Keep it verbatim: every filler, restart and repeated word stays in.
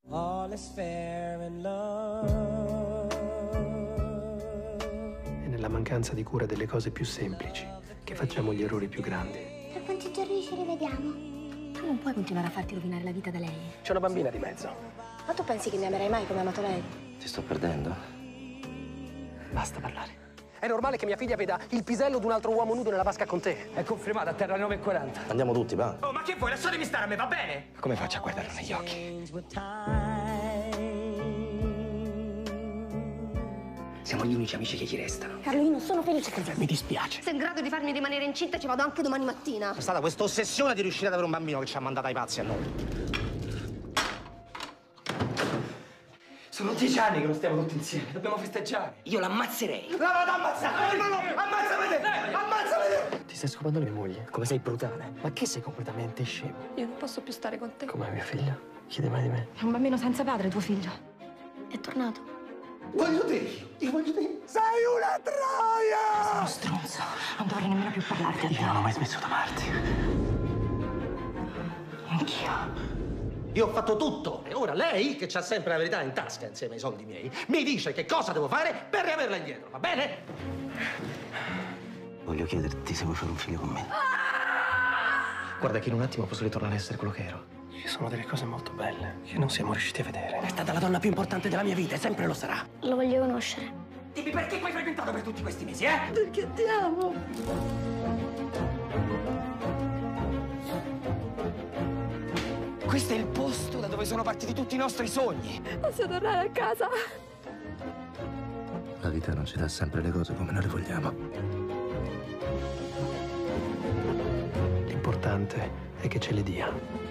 All is fair in love. È nella mancanza di cura delle cose più semplici che facciamo gli errori più grandi. Per quanti giorni ci rivediamo? Tu non puoi continuare a farti rovinare la vita da lei. C'è una bambina di mezzo. Ma tu pensi che mi amerai mai come ha amato lei? Ti sto perdendo. Basta parlare. È normale che mia figlia veda il pisello di un altro uomo nudo nella vasca con te. È confermato a terra alle nove e quaranta. Andiamo tutti, va. Oh, ma che vuoi? Lasciatemi stare, a me va bene? Come faccio a guardarlo negli occhi? Siamo gli unici amici che ci restano. Carlo, io non sono felice così. Mi dispiace. Se è in grado di farmi rimanere incinta, ci vado anche domani mattina. È stata questa ossessione di riuscire ad avere un bambino che ci ha mandato ai pazzi a noi. Sono dieci anni che non stiamo tutti insieme. Dobbiamo festeggiare. Io l'ammazzerei. No, no, no, ammazzate! No, no, ammazzami te! Ammazzami te! Ti stai scopando le mie mogli? Come sei brutale. Ma che sei completamente scemo? Io non posso più stare con te. Com'è mio figlio? Chiede mai di me. È un bambino senza padre, tuo figlio. È tornato. Voglio te! Io voglio te! Sei una troia! Sei uno stronzo. Non dovrei nemmeno più parlarti a te. Io non ho mai smesso d'amarti. Anch'io. Io ho fatto tutto e ora lei, che c'ha sempre la verità in tasca insieme ai soldi miei, mi dice che cosa devo fare per riaverla indietro, va bene? Voglio chiederti se vuoi fare un figlio con me. Guarda che in un attimo posso ritornare a essere quello che ero. Ci sono delle cose molto belle che non siamo riusciti a vedere. È stata la donna più importante della mia vita e sempre lo sarà. Lo voglio conoscere. Dimmi perché mi hai frequentato per tutti questi mesi, eh? Perché ti amo. Questo è il posto da dove sono partiti tutti i nostri sogni. Posso tornare a casa? La vita non ci dà sempre le cose come noi le vogliamo. L'importante è che ce le dia.